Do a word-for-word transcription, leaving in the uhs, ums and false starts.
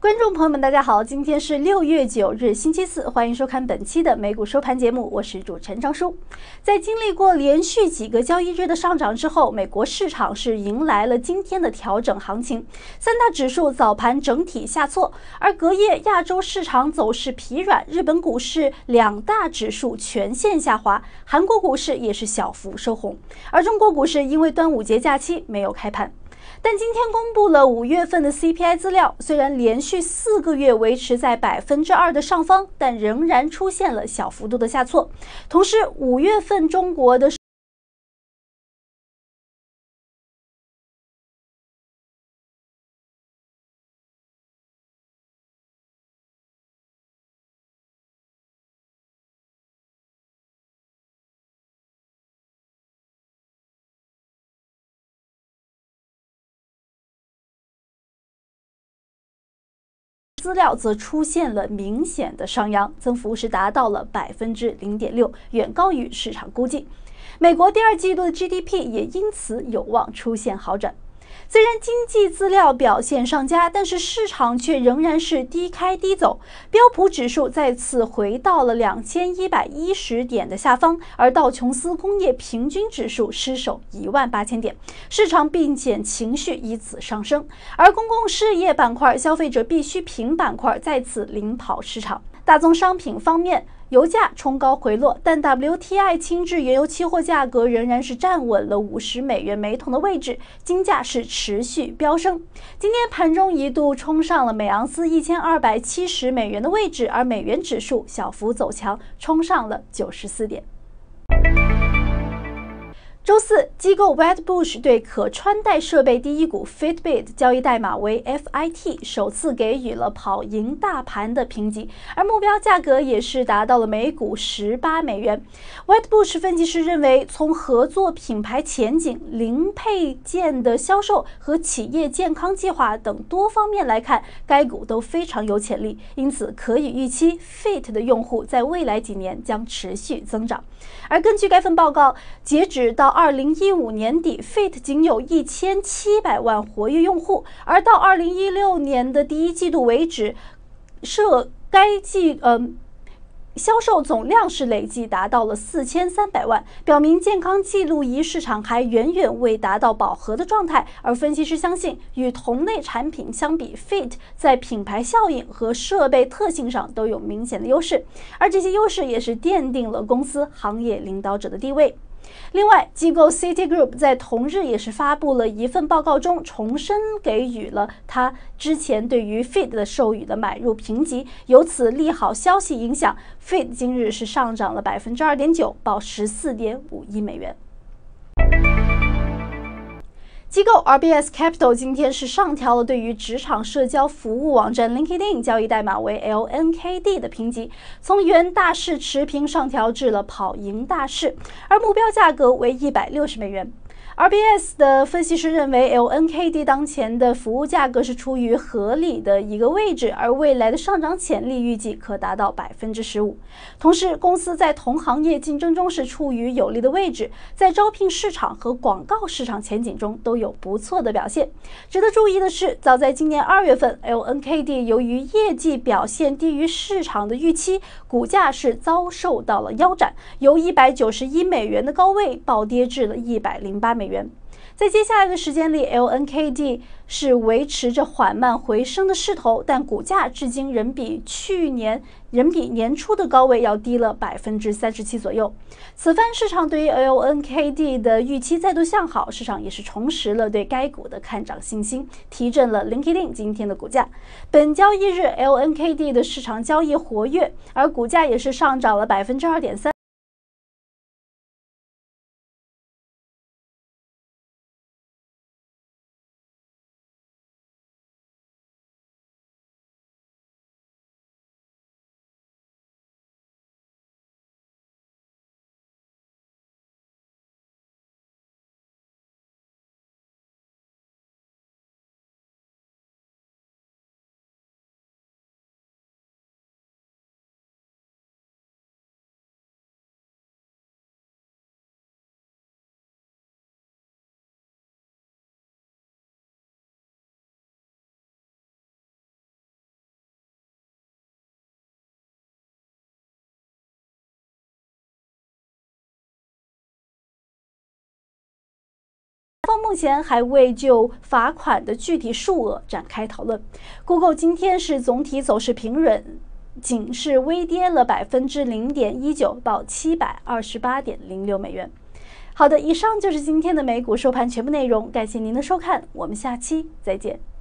观众朋友们，大家好，今天是六月九日，星期四，欢迎收看本期的美股收盘节目，我是主持人张叔。在经历过连续几个交易日的上涨之后，美国市场是迎来了今天的调整行情，三大指数早盘整体下挫，而隔夜亚洲市场走势疲软，日本股市两大指数全线下滑，韩国股市也是小幅收红，而中国股市因为端午节假期没有开盘。但今天公布了五月份的 C P I 资料，虽然连续四个月维持在百分之二的上方，但仍然出现了小幅度的下挫。同时，五月份中国的资料则出现了明显的上扬，增幅是达到了百分之零点六，远高于市场估计。美国第二季度的 G D P 也因此有望出现好转。虽然经济资料表现上佳，但是市场却仍然是低开低走，标普指数再次回到了两千一百一十点的下方，而道琼斯工业平均指数失守一万八千点，市场避险情绪以此上升，而公共事业板块、消费者必需品板块再次领跑市场。大宗商品方面，油价冲高回落，但 W T I 轻质原油期货价格仍然是站稳了五十美元每桶的位置，金价是持续飙升。今天盘中一度冲上了每盎司一千二百七十美元的位置，而美元指数小幅走强，冲上了九十四点。周四，机构 Wedbush 对可穿戴设备第一股 Fitbit 交易代码为 F I T 首次给予了跑赢大盘的评级，而目标价格也是达到了每股十八美元。Wedbush 分析师认为，从合作品牌前景、零配件的销售和企业健康计划等多方面来看，该股都非常有潜力，因此可以预期 Fit 的用户在未来几年将持续增长。而根据该份报告，截止到二零一五年底 ，Fit 仅有一千七百万活跃用户，而到二零一六年的第一季度为止，涉该季呃销售总量是累计达到了四千三百万，表明健康记录仪市场还远远未达到饱和的状态。而分析师相信，与同类产品相比 ，Fit 在品牌效应和设备特性上都有明显的优势，而这些优势也是奠定了公司行业领导者的地位。另外，机构 Citigroup 在同日也是发布了一份报告中，重申给予了他之前对于 Fit 的授予的买入评级，由此利好消息影响 ，Fit 今日是上涨了百分之二点九，报十四点五亿美元。机构 R B S Capital 今天是上调了对于职场社交服务网站 LinkedIn 交易代码为 L N K D 的评级，从原大势持平上调至了跑赢大势，而目标价格为一百六十美元。R B S 的分析师认为 ，L N K D 当前的服务价格是处于合理的一个位置，而未来的上涨潜力预计可达到百分之十五。同时，公司在同行业竞争中是处于有利的位置，在招聘市场和广告市场前景中都有不错的表现。值得注意的是，早在今年二月份 ，L N K D 由于业绩表现低于市场的预期，股价是遭受到了腰斩，由一百九十一美元的高位暴跌至了一百零八美元。在接下来的时间里 ，L N K D 是维持着缓慢回升的势头，但股价至今仍比去年、仍比年初的高位要低了百分之三十七左右。此番市场对于 L N K D 的预期再度向好，市场也是重拾了对该股的看涨信心，提振了 LinkedIn 今天的股价。本交易日 ，L N K D 的市场交易活跃，而股价也是上涨了百分之二点三。 方目前还未就罚款的具体数额展开讨论。Google 今天是总体走势平稳，仅是微跌了百分之零点一九，报七百二十八点零六美元。好的，以上就是今天的美股收盘全部内容，感谢您的收看，我们下期再见。